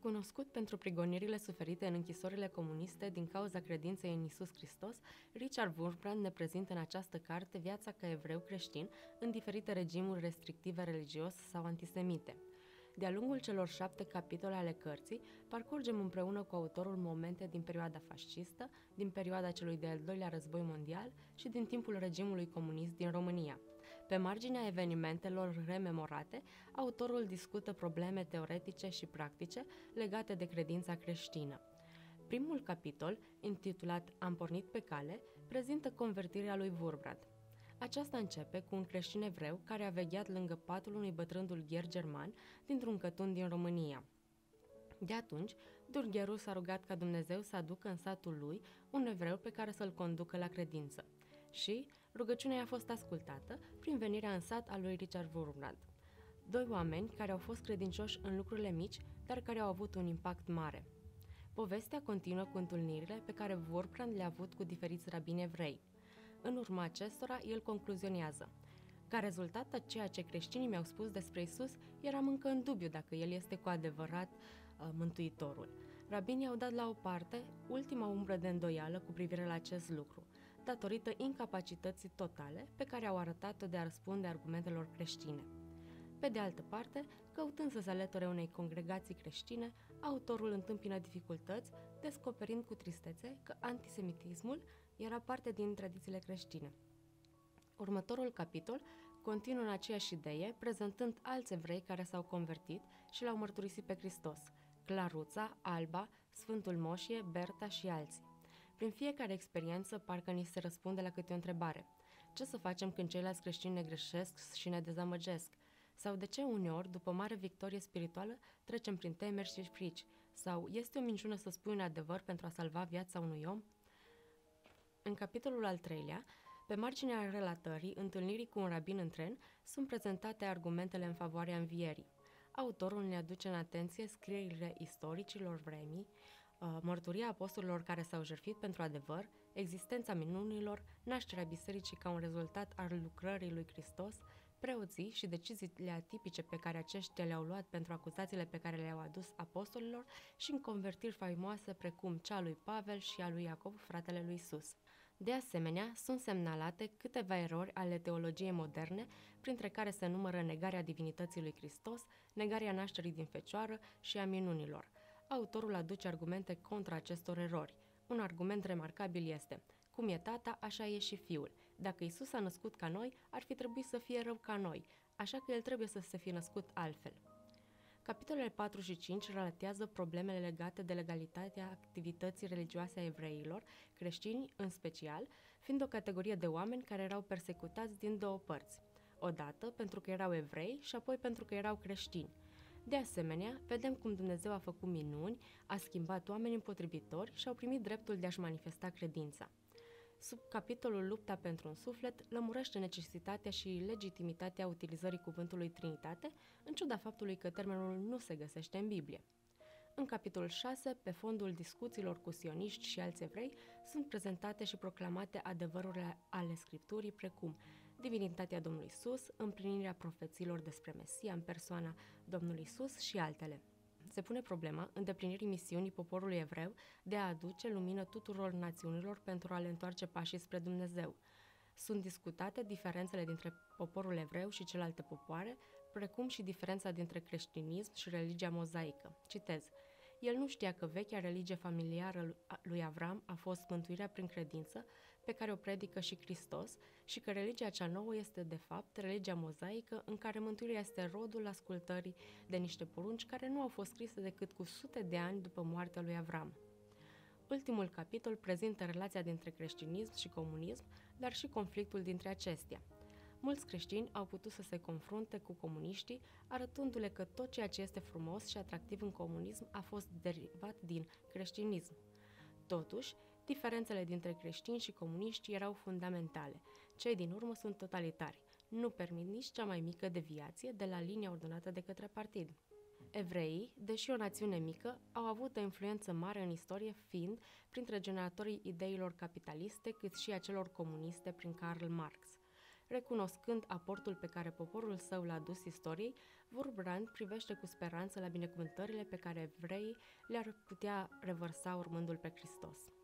Cunoscut pentru prigonirile suferite în închisorile comuniste din cauza credinței în Isus Hristos, Richard Wurmbrand ne prezintă în această carte viața ca evreu creștin în diferite regimuri restrictive religios sau antisemite. De-a lungul celor 7 capitole ale cărții, parcurgem împreună cu autorul momente din perioada fascistă, din perioada celui de-al doilea război mondial și din timpul regimului comunist din România. Pe marginea evenimentelor rememorate, autorul discută probleme teoretice și practice legate de credința creștină. Primul capitol, intitulat Am pornit pe cale, prezintă convertirea lui Wurmbrand. Aceasta începe cu un creștin evreu care a vegheat lângă patul unui bătrân dulgher german dintr-un cătun din România. De atunci, dulgherul s-a rugat ca Dumnezeu să aducă în satul lui un evreu pe care să-l conducă la credință. Și rugăciunea a fost ascultată prin venirea în sat a lui Richard Wurmbrand. Doi oameni care au fost credincioși în lucrurile mici, dar care au avut un impact mare. Povestea continuă cu întâlnirile pe care Wurmbrand le-a avut cu diferiți rabini evrei. În urma acestora, el concluzionează: ca rezultat a ceea ce creștinii mi-au spus despre Isus, eram încă în dubiu dacă El este cu adevărat Mântuitorul. Rabinii au dat la o parte ultima umbră de îndoială cu privire la acest lucru, datorită incapacității totale pe care au arătat-o de a răspunde argumentelor creștine. Pe de altă parte, căutând să se alăture unei congregații creștine, autorul întâmpină dificultăți, descoperind cu tristețe că antisemitismul era parte din tradițiile creștine. Următorul capitol continuă în aceeași idee, prezentând alți evrei care s-au convertit și l-au mărturisit pe Hristos: Claruța, Alba, Sfântul Moșie, Berta și alții. Prin fiecare experiență, parcă ni se răspunde la câte o întrebare. Ce să facem când ceilalți creștini ne greșesc și ne dezamăgesc? Sau de ce uneori, după mare victorie spirituală, trecem prin temeri și frici? Sau este o minciună să spui un adevăr pentru a salva viața unui om? În capitolul al 3-lea, pe marginea relatării întâlnirii cu un rabin în tren, sunt prezentate argumentele în favoarea învierii. Autorul ne aduce în atenție scrierile istoricilor vremii, mărturia apostolilor care s-au jertfit pentru adevăr, existența minunilor, nașterea bisericii ca un rezultat al lucrării lui Hristos, preoții și deciziile atipice pe care aceștia le-au luat pentru acuzațiile pe care le-au adus apostolilor și în convertiri faimoase precum cea lui Pavel și a lui Iacob, fratele lui Isus. De asemenea, sunt semnalate câteva erori ale teologiei moderne, printre care se numără negarea divinității lui Hristos, negarea nașterii din fecioară și a minunilor. Autorul aduce argumente contra acestor erori. Un argument remarcabil este: cum e tata, așa e și fiul. Dacă Isus a născut ca noi, ar fi trebuit să fie rău ca noi, așa că el trebuie să se fi născut altfel. Capitolele 4 și 5 relatează problemele legate de legalitatea activității religioase a evreilor, creștini în special, fiind o categorie de oameni care erau persecutați din două părți. Odată pentru că erau evrei și apoi pentru că erau creștini. De asemenea, vedem cum Dumnezeu a făcut minuni, a schimbat oameni împotrivitori și au primit dreptul de a-și manifesta credința. Sub capitolul Lupta pentru un suflet, lămurește necesitatea și legitimitatea utilizării cuvântului Trinitate, în ciuda faptului că termenul nu se găsește în Biblie. În capitolul 6, pe fondul discuțiilor cu sioniști și alți evrei, sunt prezentate și proclamate adevărurile ale Scripturii, precum divinitatea Domnului Isus, împlinirea profețiilor despre Mesia în persoana Domnului Isus și altele. Se pune problema îndeplinirii misiunii poporului evreu de a aduce lumină tuturor națiunilor pentru a le întoarce pașii spre Dumnezeu. Sunt discutate diferențele dintre poporul evreu și celelalte popoare, precum și diferența dintre creștinism și religia mozaică. Citez: el nu știa că vechea religie familiară lui Avram a fost mântuirea prin credință, pe care o predică și Hristos, și că religia cea nouă este, de fapt, religia mozaică, în care mântuirea este rodul ascultării de niște porunci care nu au fost scrise decât cu sute de ani după moartea lui Avram. Ultimul capitol prezintă relația dintre creștinism și comunism, dar și conflictul dintre acestea. Mulți creștini au putut să se confrunte cu comuniștii, arătându-le că tot ceea ce este frumos și atractiv în comunism a fost derivat din creștinism. Totuși, diferențele dintre creștini și comuniști erau fundamentale. Cei din urmă sunt totalitari. Nu permit nici cea mai mică deviație de la linia ordonată de către partid. Evreii, deși o națiune mică, au avut o influență mare în istorie, fiind printre generatorii ideilor capitaliste, cât și a celor comuniste prin Karl Marx. Recunoscând aportul pe care poporul său l-a dus istoriei, Wurmbrand privește cu speranță la binecuvântările pe care evreii le-ar putea revărsa urmându-l pe Hristos.